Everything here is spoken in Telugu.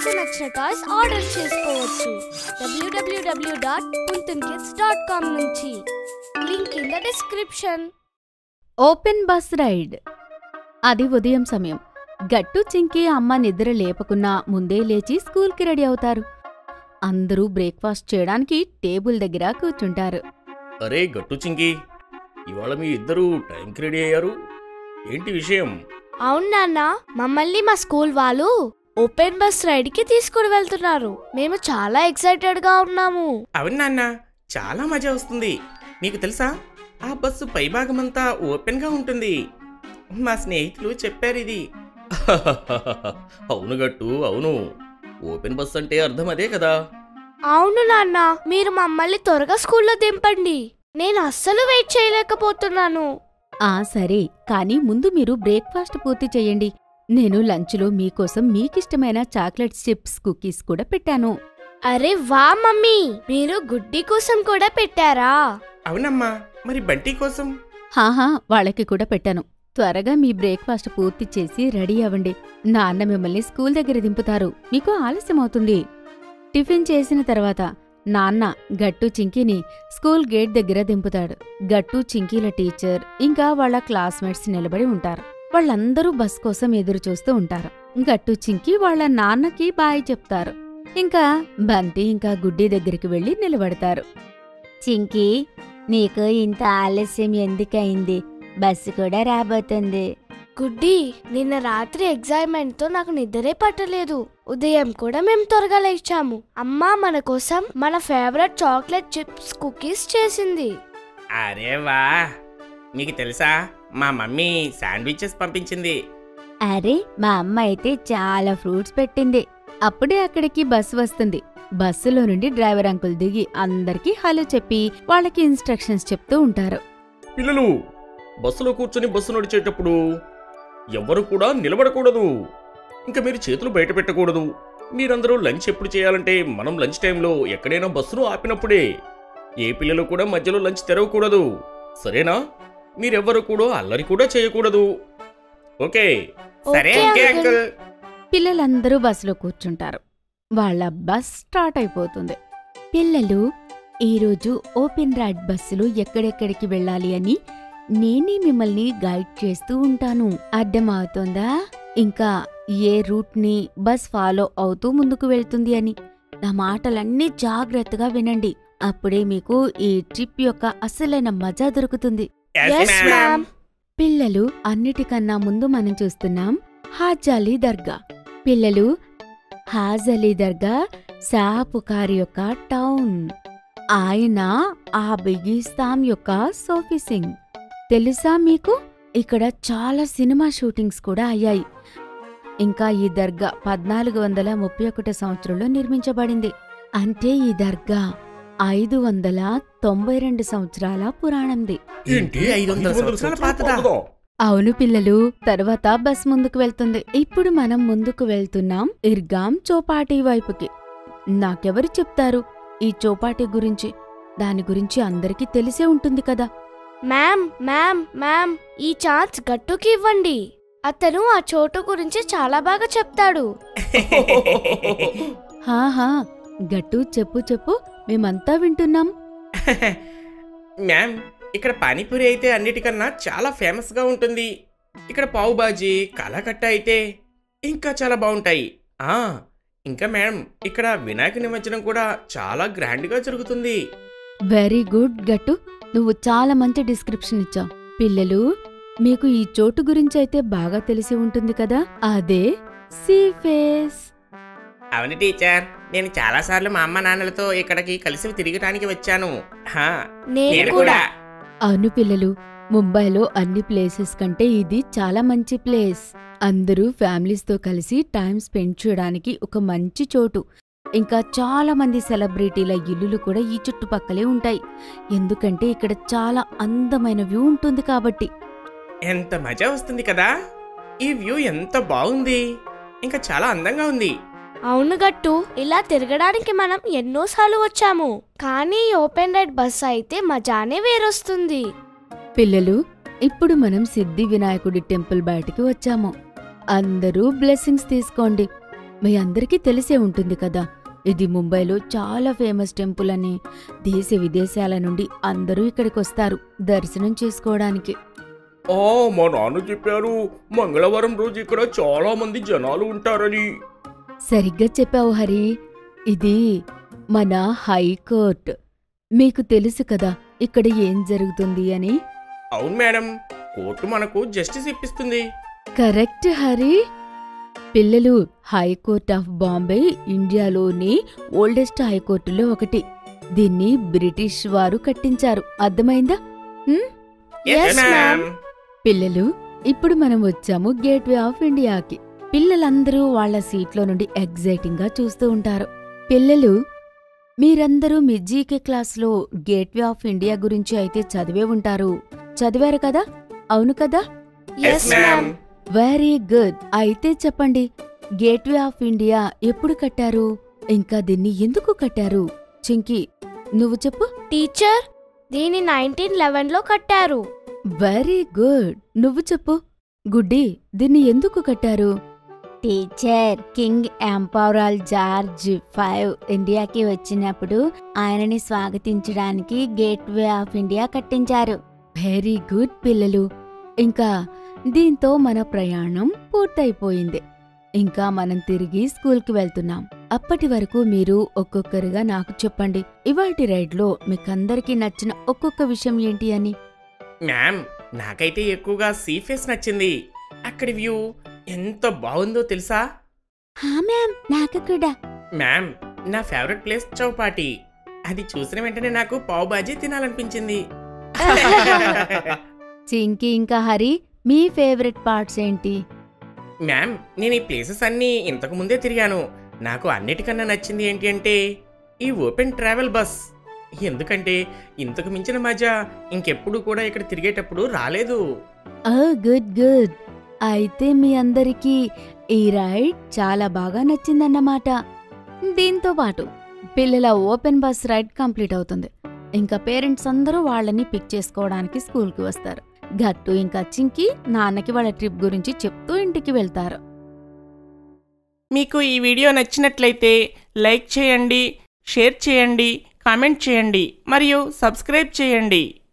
మీకు నచ్చిన టాయ్స్ ఆర్డర్ చేసుకోవచ్చు www.puntunkids.com నుంచి. Link in the description. Open bus ride. అది ఉదయం సమయం. గట్టు చింకి అమ్మ నిద్ర లేపకున్నా ముందే లేచి స్కూల్కి రెడీ అవుతారు. అందరూ బ్రేక్ఫాస్ట్ చేయడానికి టేబుల్ దగ్గర కూర్చుంటారు. అరే గట్టు చింకి, ఇవాళ మీ ఇద్దరు టైంకి రెడీ అయ్యారు, ఏంటి విషయం? అవును నాన్న, మమ్మల్ని మా స్కూల్ వాళ్ళు ఓపెన్ బస్ రైడ్ కి తీసుకుని వెళ్తున్నారు. మేము చాలా ఎక్సైటెడ్ గా ఉన్నాము. అవును నాన్న, చాలా మజా వస్తుంది. నీకు తెలుసా, ఆ బస్సు పైభాగమంతా ఓపెన్ గా ఉంటుంది. మా స్నేహితులు చెప్పారు ఇది. అవును గట్టు, అవును. ఓపెన్ బస్ అంటే అర్థం అదే కదా. అవును నాన్న, మీరు మమ్మల్ని త్వరగా స్కూల్లో దింపండి. నేను అస్సలు వెయిట్ చేయలేకపోతున్నాను. సరే, కానీ ముందు మీరు బ్రేక్ఫాస్ట్ పూర్తి చెయ్యండి. నేను లంచ్లో మీకోసం మీకిష్టమైన చాక్లెట్ చిప్స్ కుకీస్ కూడా పెట్టాను. అరే వా మమ్మీ, మీరు గుడ్డి కోసం కూడా పెట్టారా? అవునమ్మా, మరి బంటి కోసం? హాహా, వాళ్ళకి కూడా పెట్టాను. త్వరగా మీ బ్రేక్ఫాస్ట్ పూర్తి చేసి రెడీ అవ్వండి. నాన్న మిమ్మల్ని స్కూల్ దగ్గర దింపుతారు, మీకు ఆలస్యమవుతుంది. టిఫిన్ చేసిన తర్వాత నాన్న గట్టు చింకీని స్కూల్ గేట్ దగ్గర దింపుతాడు. గట్టు చింకీల టీచర్ ఇంకా వాళ్ళ క్లాస్మేట్స్ నిలబడి ఉంటారు. వాళ్ళందరూ బస్ కోసం ఎదురు చూస్తూ ఉంటారు. గట్టు చింకీ వాళ్ళ నాన్నకి బాయ్ చెప్తారు. ఇంకా బంటి ఇంకా గుడ్డి దగ్గరికి వెళ్లి నిలబడతారు. చింకీ, నీకు ఇంత ఆలస్యం ఎందుకయింది? బస్సు కూడా రాబోతుంది. గుడ్డి, నిన్న రాత్రి ఎగ్జైట్మెంట్ తో నాకు నిద్రే పట్టలేదు. ఉదయం కూడా మేము త్వరగా లేచాము. అమ్మా మన కోసం మన ఫేవరెట్ చాక్లెట్ చిప్స్ కుకీస్ చేసింది. అరే వా, మీకు తెలుసా, మా మమ్మీ శాండ్విచెస్ పంపించింది. అరే, మా అమ్మ అయితే చాలా ఫ్రూట్స్ పెట్టింది. అప్పుడే అక్కడికి బస్సు వస్తుంది. బస్సులో నుండి డ్రైవర్ అంకుల్ దిగి అందరికీ హలో చెప్పి వాళ్ళకి ఇన్స్ట్రక్షన్స్ చెప్తూ ఉంటారు. పిల్లలు, బస్సులో కూర్చొని బస్సు నడిచేటప్పుడు ఎవ్వరు కూడా నిలబడకూడదు. ఇంకా మీరు చేతులు బయట పెట్టకూడదు. మీరందరూ లంచ్ ఎప్పుడు చేయాలంటే మనం లంచ్ టైంలో ఎక్కడైనా బస్సును ఆపినప్పుడే. ఏ పిల్లలు కూడా మధ్యలో లంచ్ తెరవకూడదు, సరేనా? మీరెవ్వరు కూడా అల్లరి కూడా చేయకూడదు. ఓకే? సరే అంకుల్. పిల్లలందరూ బస్సులో కూర్చుంటారు. వాళ్ళ బస్ స్టార్ట్ అయిపోతుంది. పిల్లలు, ఈరోజు ఓపెన్ రైడ్ బస్సులో ఎక్కడెక్కడికి వెళ్ళాలి అని నేనే మిమ్మల్ని గైడ్ చేస్తూ ఉంటాను. అర్థమవుతోందా? ఇంకా ఏ రూట్ని బస్ ఫాలో అవుతూ ముందుకు వెళ్తుంది అని. నా మాటలన్నీ జాగ్రత్తగా వినండి. అప్పుడే మీకు ఈ ట్రిప్ యొక్క అసలైన మజా దొరుకుతుంది. పిల్లలు, అన్నిటికన్నా ముందు మనం చూస్తున్నాం హాజాలీ దర్గా. పిల్లలు, హాజాలీ దర్గా షాపుకార్ యొక్క టౌన్. ఆయన ఆ బిగిస్తాం యొక్క సోఫీ సింగ్. తెలుసా మీకు? ఇక్కడ చాలా సినిమా షూటింగ్స్ కూడా అయ్యాయి. ఇంకా ఈ దర్గా 1431 సంవత్సరంలో నిర్మించబడింది. అంటే ఈ దర్గా 592 సంవత్సరాల పురాణంది. అవును పిల్లలు. తర్వాత బస్ ముందుకు వెళ్తుంది. ఇప్పుడు మనం ముందుకు వెళ్తున్నాం ఇర్గాం చౌపాటీ వైపుకి. నాకెవరు చెప్తారు ఈ చౌపాటీ గురించి? దాని గురించి అందరికీ తెలిసే ఉంటుంది కదా. మ్యామ్, ఈ ఛాన్స్ గట్టుకి ఇవ్వండి. అతను ఆ చోటు గురించి చాలా బాగా చెప్తాడు. హాహా, గట్టు చెప్పు, మేమంతా వింటున్నాం. మ్యామ్, ఇక్కడ పానీపూరి అయితే అన్నిటికన్నా చాలా ఫేమస్ గా ఉంటుంది. ఇక్కడ పావు బాజీ, కలాకట్ట అయితే ఇంకా చాలా బాగుంటాయి. ఇంకా మ్యామ్, ఇక్కడ వినాయక నిమజ్జనం కూడా చాలా గ్రాండ్ గా జరుగుతుంది. వెరీ గుడ్ గట్టు, నువ్వు చాలా మంచి డిస్క్రిప్షన్ ఇచ్చావు. పిల్లలు, మీకు ఈ చోటు గురించి అయితే బాగా తెలిసి ఉంటుంది కదా. అదే సీ ఫేస్. అవును టీచర్, నేను చాలా సార్లు మా అమ్మ నాన్నలతో ఇక్కడికి కలిసి తిరగటానికి వచ్చాను. నేను కూడా. అవును పిల్లలు, ముంబైలో అన్ని ప్లేసెస్ కంటే ఇది చాలా మంచి ప్లేస్. అందరూ ఫ్యామిలీస్తో కలిసి టైం స్పెండ్ చేయడానికి ఒక మంచి చోటు. ఇంకా చాలా మంది సెలబ్రిటీల ఇల్లులు కూడా ఈ చుట్టుపక్కలే ఉంటాయి. ఎందుకంటే ఇక్కడ చాలా అందమైన వ్యూ ఉంటుంది కాబట్టి. ఎంత మజా వస్తుంది కదా. ఈ వ్యూ ఎంత బాగుంది, ఇంకా చాలా అందంగా ఉంది. అవును గట్టు, ఇలా తిరగడానికి మనం ఎన్నోసార్లు వచ్చాము. కానీ ఓపెన్ రైడ్ బస్ అయితే మజానే వేరొస్తుంది. పిల్లలు, ఇప్పుడు మనం సిద్ధి వినాయకుడి టెంపుల్ బయటికి వచ్చాము. అందరూ బ్లెస్సింగ్స్ తీసుకోండి. మీ అందరికీ తెలిసే ఉంటుంది కదా, ఇది ముంబైలో చాలా ఫేమస్ టెంపుల్ అని. దేశ విదేశాల నుండి అందరూ ఇక్కడికొస్తారు దర్శనం చేసుకోవడానికి. మా నాన్న చెప్పారు మంగళవారం రోజు ఇక్కడ చాలా మంది జనాలు ఉంటారని. సరిగ్గా చెప్పావు హరి. ఇది మన హైకోర్ట్. మీకు తెలుసు కదా ఇక్కడ ఏం జరుగుతుంది అని. అవును మేడం, కోర్టు మనకు జస్టిస్ ఇప్పిస్తుంది. కరెక్ట్ హరి. పిల్లలు, హైకోర్ట్ ఆఫ్ బాంబే ఇండియాలోని ఓల్డెస్ట్ హైకోర్టులో ఒకటి. దీన్ని బ్రిటిష్ వారు కట్టించారు. అర్థమైందా? Yes, ma'am. పిల్లలు, ఇప్పుడు మనం వచ్చాము గేట్వే ఆఫ్ ఇండియాకి. పిల్లలందరూ వాళ్ల సీట్లో నుండి ఎగ్జైటింగ్ గా చూస్తూ ఉంటారు. పిల్లలు, మీరందరూ మీ జీకే క్లాస్లో గేట్వే ఆఫ్ ఇండియా గురించి అయితే చదివే ఉంటారు. చదివారు కదా? అవును కదా? Yes, ma'am. Very good. అయితే చెప్పండి, గేట్వే ఆఫ్ ఇండియా ఎప్పుడు కట్టారు? ఇంకా దీన్ని ఎందుకు కట్టారు? చింకీ, నువ్వు చెప్పు. టీచర్, దీన్ని 1911లో కట్టారు. Very good. నువ్వు చెప్పు. గుడ్డి, దీన్ని ఎందుకు కట్టారు? టీచర్, కింగ్ ఎంపరర్ జార్జ్ 5 ఇండియాకి వచ్చినప్పుడు ఆయనని స్వాగతించడానికి గేట్వే ఆఫ్ ఇండియా కట్టించారు. వెరీ గుడ్ పిల్లలు. ఇంకా దీంతో మన ప్రయాణం పూర్తయిపోయింది. ఇంకా మనం తిరిగి స్కూల్కి వెళ్తున్నాం. అప్పటి వరకు మీరు ఒక్కొక్కరుగా నాకు చెప్పండి, ఇవాల్టి రైడ్లో మీకందరికీ నచ్చిన ఒక్కొక్క విషయం ఏంటి అని. మ్యామ్, నాకైతే ఎక్కువగా సీ ఫేస్ నచ్చింది. అక్కడి వ్యూ ఎంత బాగుందో తెలుసా? మ్యామ్, నాకు కూడా. మ్యామ్, నా ఫేవరెట్ ప్లేస్ చౌపాటి. అది చూసిన వెంటనే నాకు పావు బాజీ తినాలనిపించింది. చింకీ ఇంకా హరి, మీ ఫేవరెట్ పార్ట్స్ ఏంటి? మ్యామ్, నేను ఈ ప్లేసెస్ అన్నీ ఇంతకు ముందే తిరిగాను. నాకు అన్నిటికన్నా నచ్చింది ఏంటి అంటే ఈ ఓపెన్ ట్రావెల్ బస్. ఎందుకంటే ఇంతకు మించిన మజా ఇంకెప్పుడు కూడా ఇక్కడ తిరిగేటప్పుడు రాలేదు. Good good. అయితే మీ అందరికీ ఈ రైడ్ చాలా బాగా నచ్చిందన్నమాట. దీంతో పాటు పిల్లల ఓపెన్ బస్ రైడ్ కంప్లీట్ అవుతుంది. ఇంకా పేరెంట్స్ అందరూ వాళ్ళని పిక్ చేసుకోవడానికి స్కూల్కి వస్తారు. గట్టు ఇంకా చింకి నాన్నకి వాళ్ళ ట్రిప్ గురించి చెప్తూ ఇంటికి వెళ్తారు. మీకు ఈ వీడియో నచ్చినట్లయితే లైక్ చేయండి, షేర్ చేయండి, కామెంట్ చేయండి మరియు సబ్స్క్రైబ్ చేయండి.